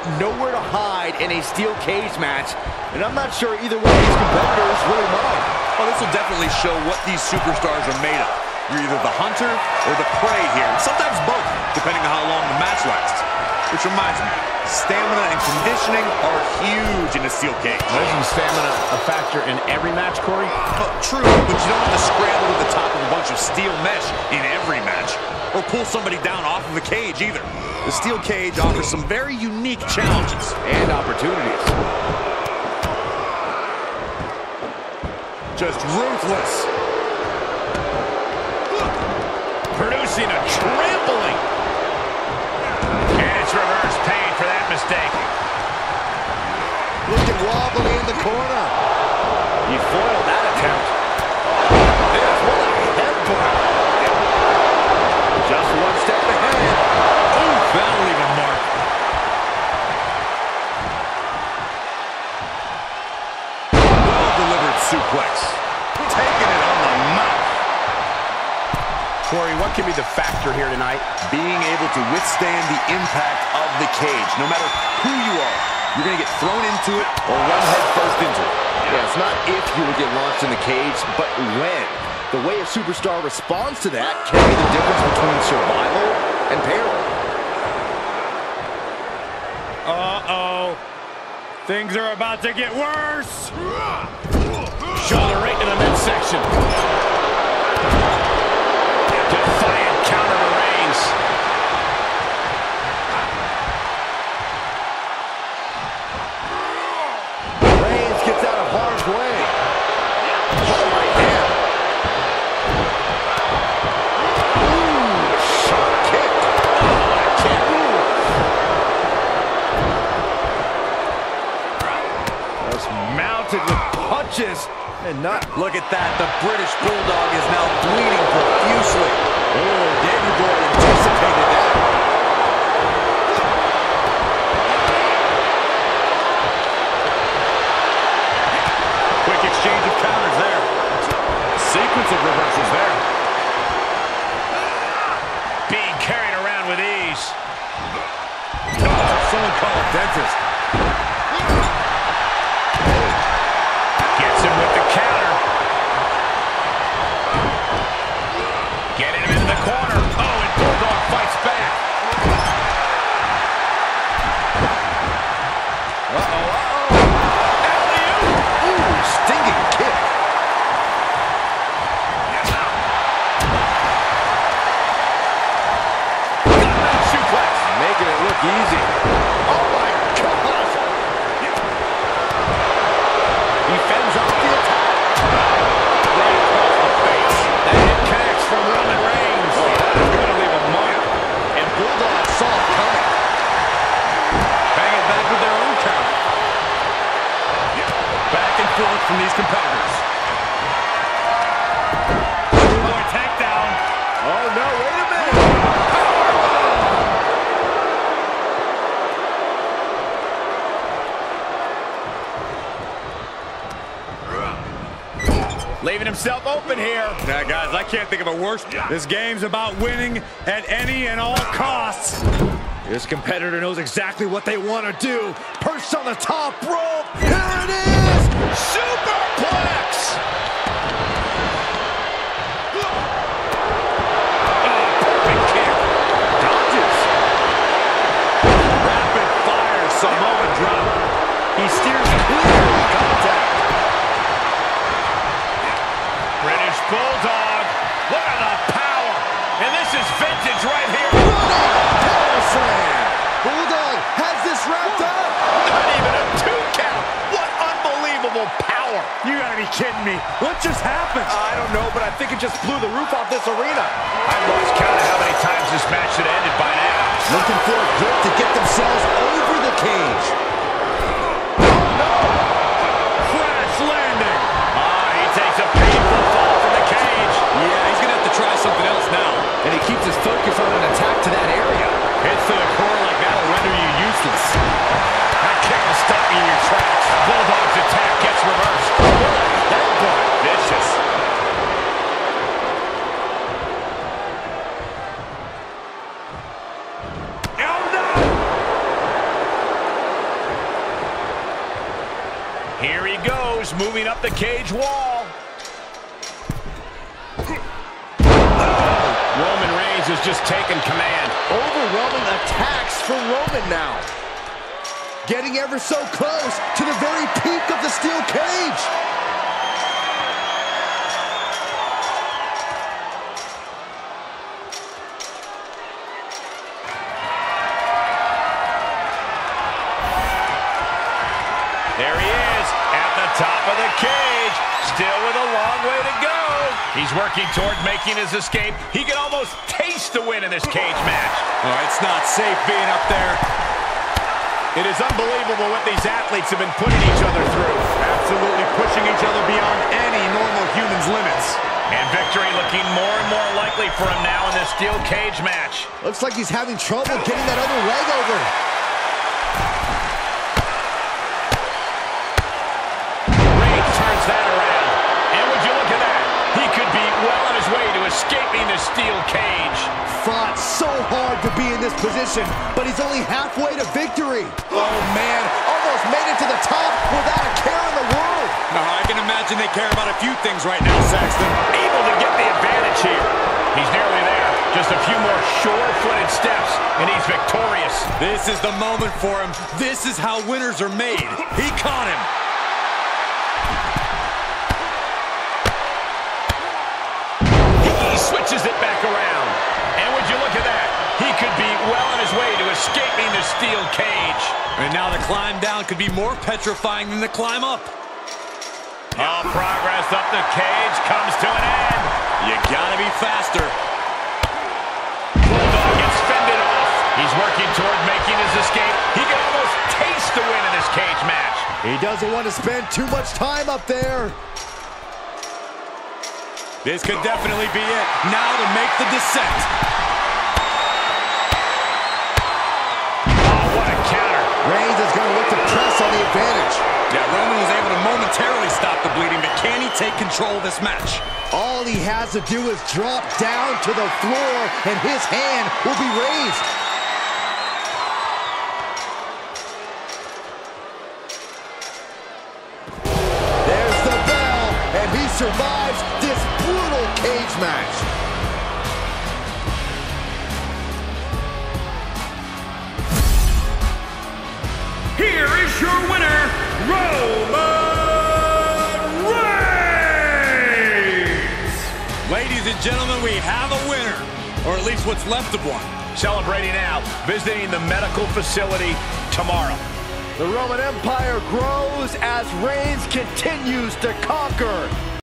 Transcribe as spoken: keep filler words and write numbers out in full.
nowhere to hide in a steel cage match, and I'm not sure either one of these competitors really mind. Well, this will definitely show what these superstars are made of. You're either the hunter or the prey here, sometimes both, depending on how long the match lasts. Which reminds me, stamina and conditioning are huge in a steel cage. Isn't stamina a factor in every match, Corey? Oh, true, but you don't have to scramble to the top of a bunch of steel mesh in every match, or pull somebody down off of the cage either. The steel cage offers some very unique challenges and opportunities. Just ruthless. Producing a trampling. And it's reverse pain for that mistake. Looking wobbly in the corner. You foiled that attempt. This, what a headbutt. Just one step ahead. Oh, that'll leave a mark. Well-delivered suplex. Taking it on the mouth. Corey, what can be the factor here tonight? Being able to withstand the impact of the cage. No matter who you are, you're going to get thrown into it or run head first into it. Yeah, it's not if you will get launched in the cage, but when. The way a superstar responds to that can be the difference between survival and peril. Uh-oh. Things are about to get worse. Shoulder right in the midsection. Defiant counter to Reigns. Reigns gets out of harm's way. Oh, right hand. Ooh, sharp kick. Oh, kick. Just mounted with punches and not. Look at that. The British Bulldog is now bleeding profusely. Oh, Davey Boy anticipated that. Quick exchange of counters there. Sequence of reversals there. Being carried around with ease. Oh, someone call a dentist. Gets him with the counter. Getting him into the corner. Oh, and Bulldog fights back. Uh-oh, uh-oh. Alley-oop. Ooh, stinging kick. Gunman suplex. Making it look easy. Oh, my gosh. He fends off the attack. Right across the face. That hit connects from Roman Reigns. Oh, that's going to leave a mark. And Bulldog saw it coming. Bang it back with their own counter. Back and forth from these competitors. Boy, takedown. Oh, no, wait a minute. Leaving himself open here. Yeah, guys, I can't think of a worse. This game's about winning at any and all costs. This competitor knows exactly what they want to do. Perched on the top rope. Here it is. Superplex. Big kick. Dodges. Rapid fire Samoan drop. He steers clear of contact. British Bulldog. Look at the power. And this is vintage right here. Power slam. Bulldog has this wrapped up. Not even a two count. What unbelievable power. You gotta be kidding me. What just happened? I don't know, but I think it just blew the roof off this arena. I've lost count of how many times this match should have ended by now. Looking for a grip to get themselves over the cage. Crash landing. Ah, he takes a painful fall from the cage. Yeah, he's going to have to try something else now. And he keeps his focus on an attack to that area. Hits to the core like that'll render you useless. That kick will stop you in your tracks. Bulldog's attack gets reversed. That boy. Vicious. Oh, no! Here he goes, moving up the cage wall. Oh, Roman Reigns has just taken command. Overwhelming attacks for Roman now. Getting ever so close to the very peak of the steel cage. There he is, at the top of the cage, still with a long way to go. He's working toward making his escape. He can almost taste the win in this cage match. Oh, it's not safe being up there. It is unbelievable what these athletes have been putting each other through. Absolutely pushing each other beyond any normal human's limits. And victory looking more and more likely for him now in this steel cage match. Looks like he's having trouble getting that other leg over. Reigns turns that around. And would you look at that? He could be well on his way to escaping the steel cage. Fought so hard to be in this position, but he's only halfway to victory. Oh, man. Almost made it to the top without a care in the world. No, I can imagine they care about a few things right now, Saxton. Able to get the advantage here. He's nearly there. Just a few more sure-footed steps, and he's victorious. This is the moment for him. This is how winners are made. He caught him. He switches it back around. And would you look at that? He could be well on his way to escaping the steel cage. And now the climb down could be more petrifying than the climb up. All progress up the cage comes to an end. You gotta be faster. Bulldog gets fended off. He's working toward making his escape. He can almost taste the win in this cage match. He doesn't want to spend too much time up there. This could definitely be it. Now to make the descent. Oh, what a counter. Reigns is going to look to press on the advantage. Yeah, Roman was able to momentarily stop the bleeding, but can he take control of this match? All he has to do is drop down to the floor, and his hand will be raised. There's the bell, and he survives this brutal cage match. Here is your winner, Roman Reigns! Ladies and gentlemen, we have a winner, or at least what's left of one. Celebrating now, visiting the medical facility tomorrow. The Roman Empire grows as Reigns continues to conquer.